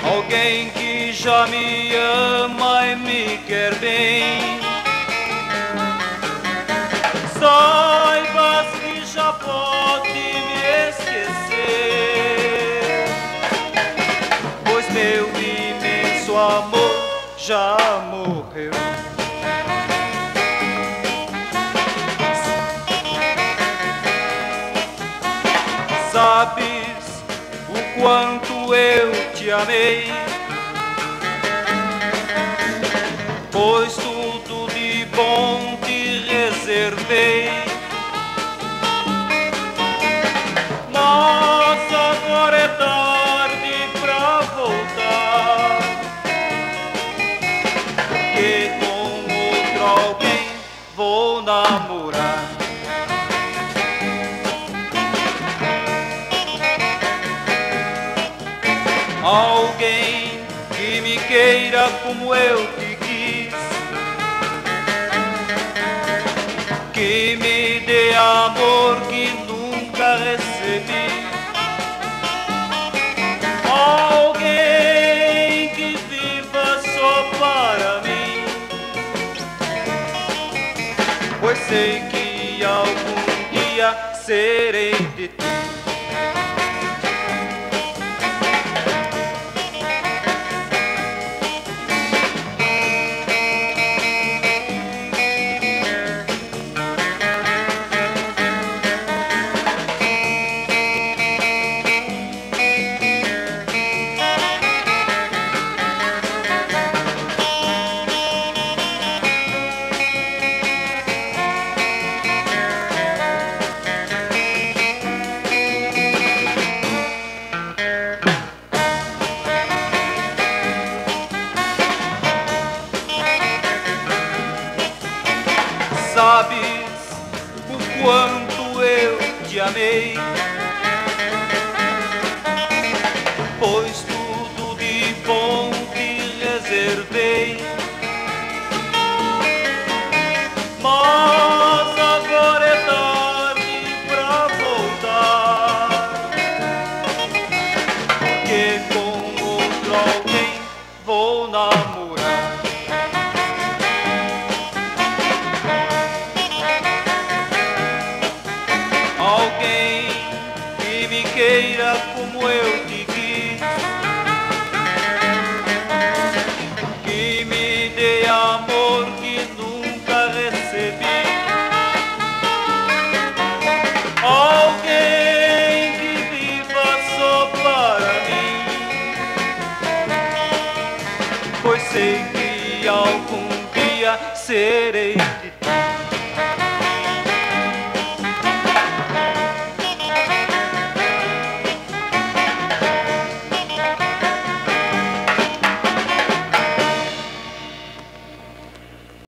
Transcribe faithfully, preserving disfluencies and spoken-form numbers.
alguém que já me ama e me quer bem. Saibas que já pode me esquecer, pois meu imenso amor já morreu. Sabes o quanto eu te amei, pois tudo de bom te reservei. Mas agora é tarde pra voltar, que com outro alguém vou namorar. Alguém que me queira como eu te quis, que me dê amor que nunca recebi. Alguém que viva só para mim, pois sei que algum dia serei de ti. Sabes o quanto eu te amei, pois tudo de bom te reservei. Mas agora é tarde pra voltar, porque com outro alguém vou namorar. Alguém que me queira como eu te quis, que me dê amor que nunca recebi. Alguém que viva só para mim, pois sei que algum dia serei de